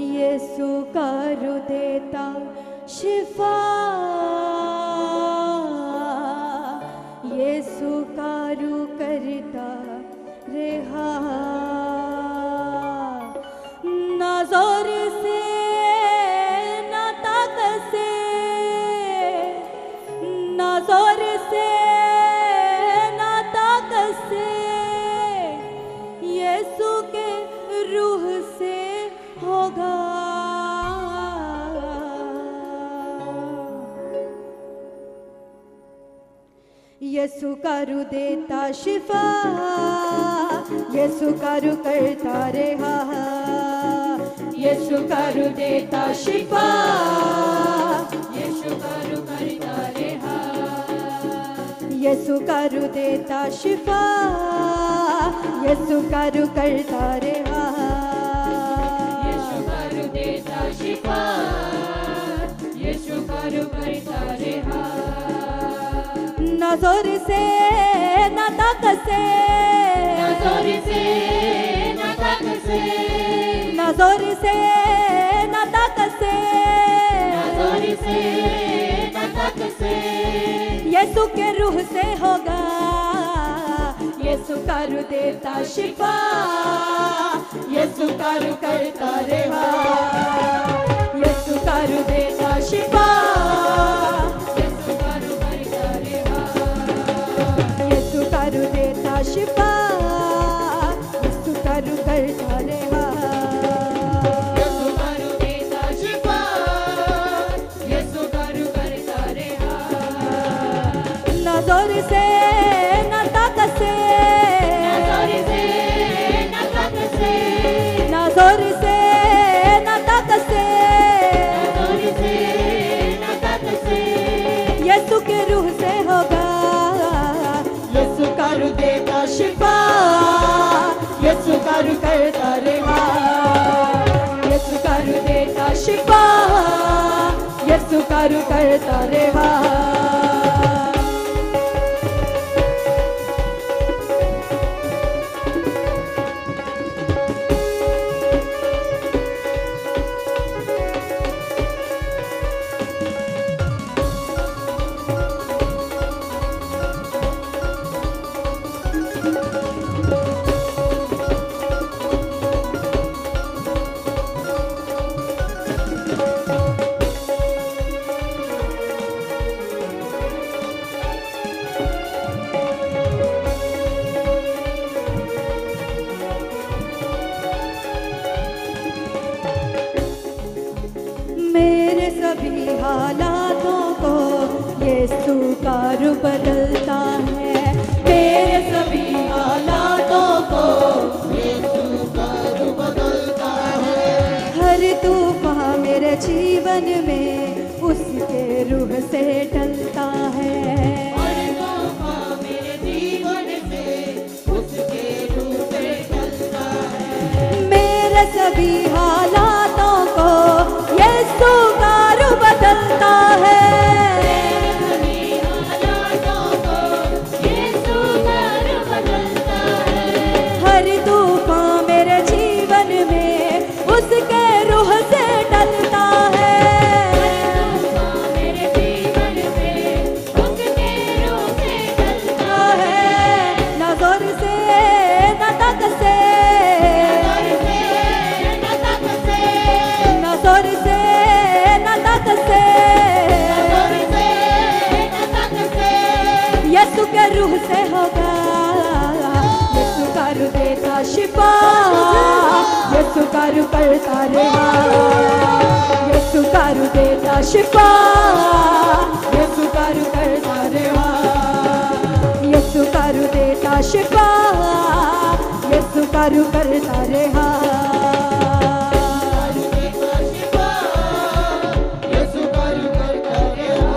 यीशु कर देता शिफा, यीशु कारू करता रेहा। ना जोर से ना ताकत से, ना जोर से ना ताकत से, यीशु के रूह से होगा। यीशु कारू देता शिफा, यीशु कारू करता रेहा। यीशु कारू देता शिफा, यीशु कारू करता रेहा। यीशु कारू देता शिफा, यीशु कारू करता रेहा। यीशु कारू देता शिफा, यीशु कारू करता रेहा। ना जोर से ना ताकत से, ना जोर से ना ताकत से, ना जोर से ना ताकत से, ना जोर से ना ताकत से, यीशु के रूह से होगा। यीशु कारू देता शिफा, यीशु कारू करता रेहा। यीशु कारू देता शिफा, यीशु कारू करता रेहा। यीशु कारू देता शिफा, यीशु कारू करता रेहा। यीशु कारू देता शिफा, यीशु कारू करता रेहा। ना जोर से ना ताकत से, ना जोर से ना ताकत से, ना जोर से ना ताकत से, ना जोर से ना ताकत से, यीशु के रूह से होगा। यीशु कारू देता शिफा, यीशु कारू करता रेहा। यीशु कारू देता शिफा, यीशु कारू करता रेहा। मेरे सभी हालातों को यीशु कारू बदलता है। मेरे सभी हालातों को यीशु कारू बदलता है। हर तूफान मेरे जीवन में उसके रूह से टलता है। हर तूफान मेरे जीवन से उसके रूह से टलता है। मेरे सभी हालातों को यीशु कारू बदलता है। मेरे सभी हालातों को यीशु कारू बदलता है। हर तूफान मेरे जीवन में उसके रूह से टलता है। हर तूफान मेरे जीवन में उसके रूह से टलता है। ना जोर से ना ताकत से, ना ताकत से, ना जोर से ना ताकत से, ना जोर से ना ताकत से, यीशु के रूह से होगा। यीशु कारू देता शिफा, यीशु कारू करता रेहा। यीशु कारू देता शिफा, यीशु कारू करता रेहा। यीशु कारू देता शिफा, यीशु कारू करता रेहा। यीशु कारू करता रेहा।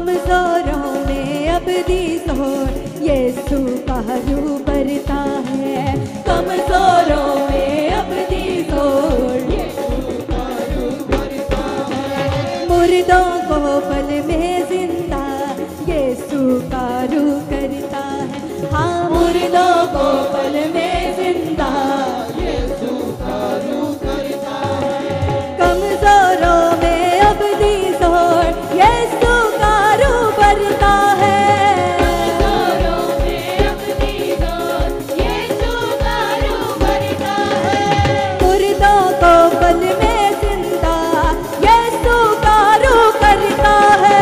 कमजोरों में अब दी जोर यीशु का रूह बढ़ता है। कमजोरों में अब दी जोर यीशु का रूह बढ़ता है। मुर्दों को पल में जिंदा यीशु का रूह करता है। हाँ, मुर्दों को पल में जिंदा यीशु का रूह करता है। कमजोरों में अब दी जोर यीशु का रूह बढ़ता है। कमजोरों में अब दी जोर यीशु का रूह बढ़ता है। मुर्दों को पल में जिंदा यीशु का रूह करता है।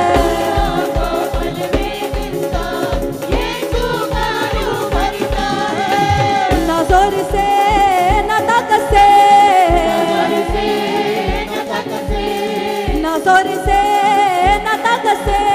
पल में जिंदा यीशु का रूह बढ़ता है। ना जोर से ना ताकत से, ना जोर से ना ताकत से,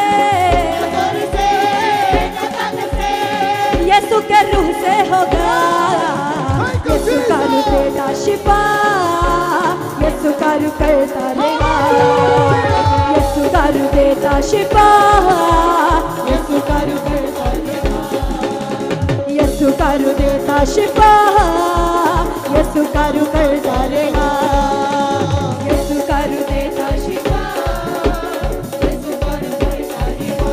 यीशु के रूह से होगा। यीशु का रूह देता शिफा, यीशु का रूह करता रहेगा। यीशु का रूह देता शिफा, यीशु का रूह करता रहेगा। यीशु का रूह देता शिफा, यीशु का रूह करता रहेगा। यीशु का रूह देता शिफा, यीशु का रूह करता रहेगा।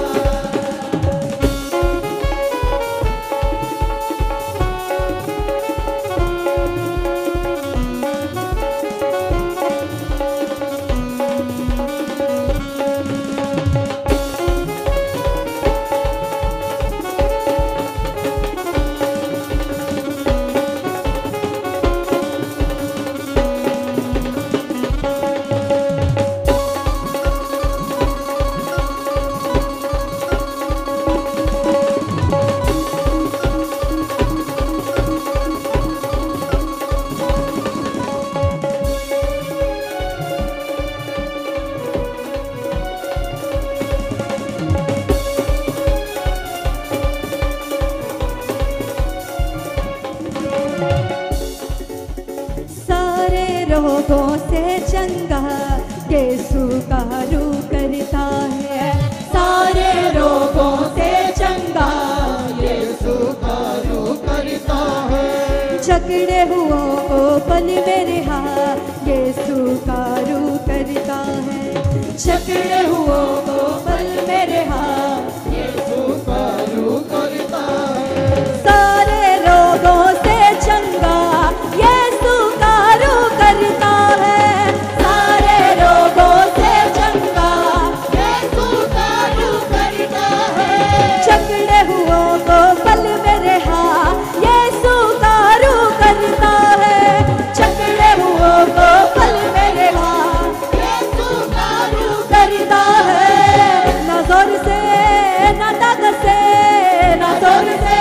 सारे रोगों से चंगा यीशु का रूह करता है। सारे रोगों से चंगा यीशु का रूह करता है। जकड़े हुओं को पल में रिहा यीशु का रूह करता है। जकड़े हुओं को पल में रिहा यीशु का रूह करता है। सारे रोगों से चंगा यीशु का रूह करता है। सारे रोगों से चंगा यीशु का रूह करता है। जकड़े हुओं को पल में रिहा यीशु का रूह करता है। जकड़े हुओं को पल में रिहा यीशु का रूह करता है। ना जोर से ना ताकत से, ना जोर से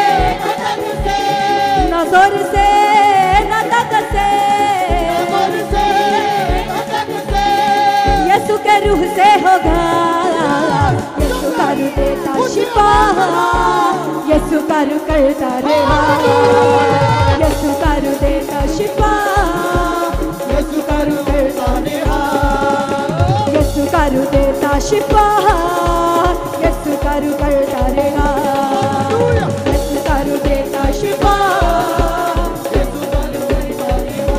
ना जोर से ना ताकत से, यीशु के रूह से होगा। यीशु का रूह देता शिफा, यीशु का रूह करता रहेगा। यीशु का रूह देता शिफा, यीशु का रूह करता रहेगा। यीशु का रूह देता शिफा, यीशु का रूह करता रहेगा। यीशु का रूह देता शिफा, यीशु का रूह करता रहेगा।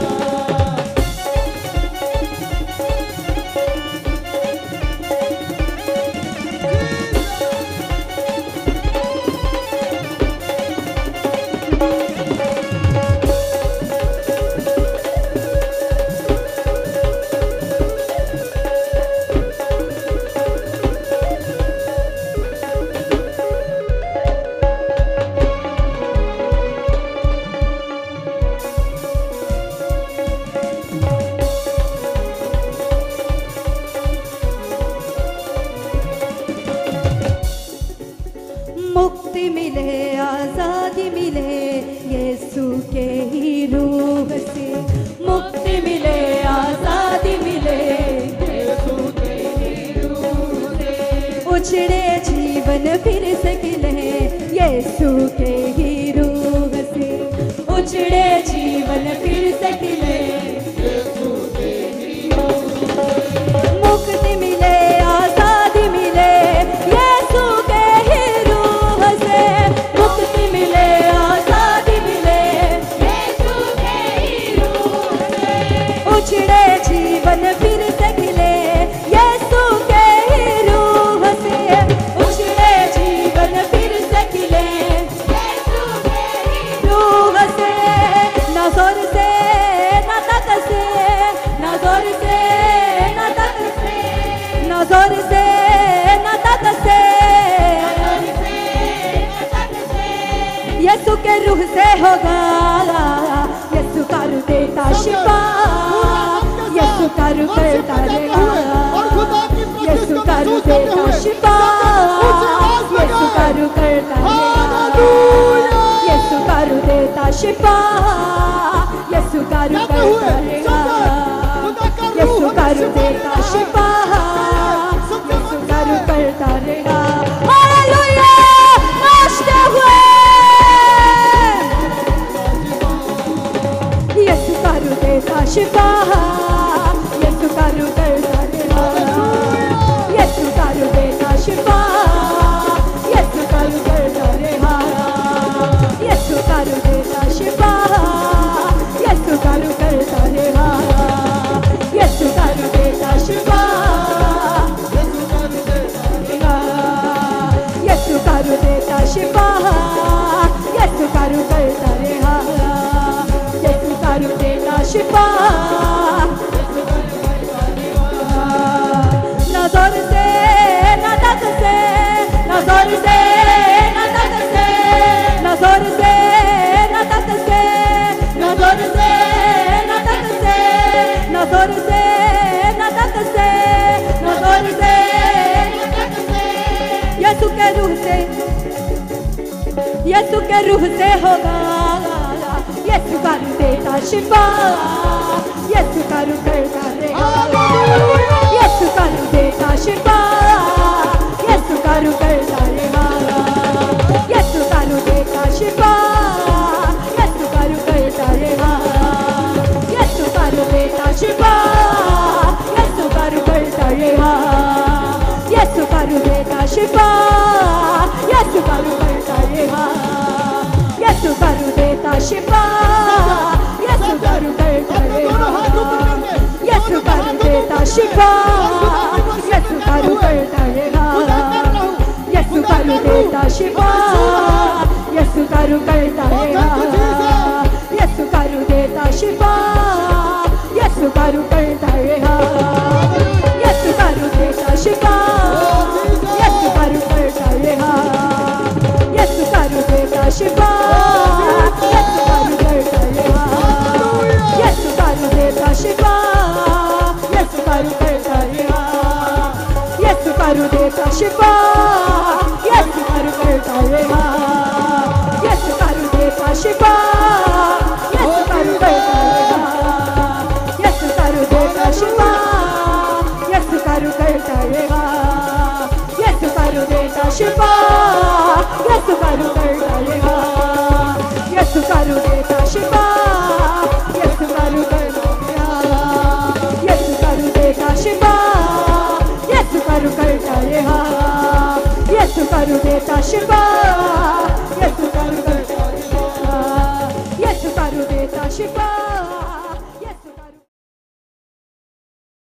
मुक्ति मिले, आजादी मिले यीशु के ही रूह से। मुक्ति मिले, आजादी मिले यीशु के ही रूह से। उछड़े जीवन फिर से खिले यीशु के ही रूह से। उछड़े जीवन फिर से खिले यीशु के ही रूह से। मुक्ति मिले, आजादी मिले ना जोर से ना ताकत से, यीशु के रूह से होगा, यीशु का रूह देता शिफा, यीशु का रूह करता रहेगा, यीशु का रूह देता शिफा, यीशु का रूह करता रहेगा, यीशु का रूह देता शिफा, यीशु का रूह करता रहेगा, यीशु का रूह देता शिफा, यीशु का रूह करता रहेगा। हालेलुया, नाचते हुए यीशु का रूह देता शिफा, यीशु का रूह करता रहेगा, यीशु का रूह देता शिफा, यीशु का रूह करता रहेगा, यीशु का रूह देता शिफा, यीशु का रूह करता रहेगा, यीशु का रूह देता शिफा, यीशु का रूह देता शिफा, यीशु का रूह करता रहेगा, यीशु का रूह देता शिफा, ना जोर से ना ताकत से, ना जोर से ना ताकत से, ना जोर से ना ताकत से, ना जोर से ना ताकत से, ना जोर से ना ताकत से, ना जोर से यीशु के रूह से, यीशु के रूह से होगा, यीशु का रूह देता शिफा, यीशु का रूह करता रहेगा, यीशु का रूह देता शिफा, यीशु का रूह करता रहेगा, यीशु का रूह देता शिफा, यीशु का रूह करता रहेगा, यीशु का रूह देता शिफा, यीशु का रूह करता रहेगा, यीशु का रूह देता शिफा, यीशु का रूह करता रहेगा, यीशु का रूह देता शिफा, यीशु का रूह करता रहेगा, यीशु का रूह देता शिफा, यीशु का रूह करता रहेगा, यीशु का रूह देता शिफा, यीशु का रूह करता रहेगा, यीशु का रूह देता शिफा, यीशु का रूह करता रहेगा, यीशु का रूह देता शिफा, यीशु का रूह करता रहेगा, यीशु का रूह देता शिफा, यीशु का रूह करता रहेगा, यीशु का रूह देता शिफा, यीशु का रूह करता रहेगा, यीशु का रूह देता शिफा, यीशु का रूह करता रहेगा, यीशु का रूह देता शिफा, यीशु का रूह करता रहेगा, यीशु का रूह देता शिफा, यीशु का रूह करता रहेगा, यीशु का रूह देता शिफा, यीशु का रूह करता रहेगा, यीशु का रूह देता शिफा, यीशु का रूह करता रहेगा, यीशु का रूह देता शिफा, यीशु का रूह करता रहेगा, यीशु का रूह देता शिफा,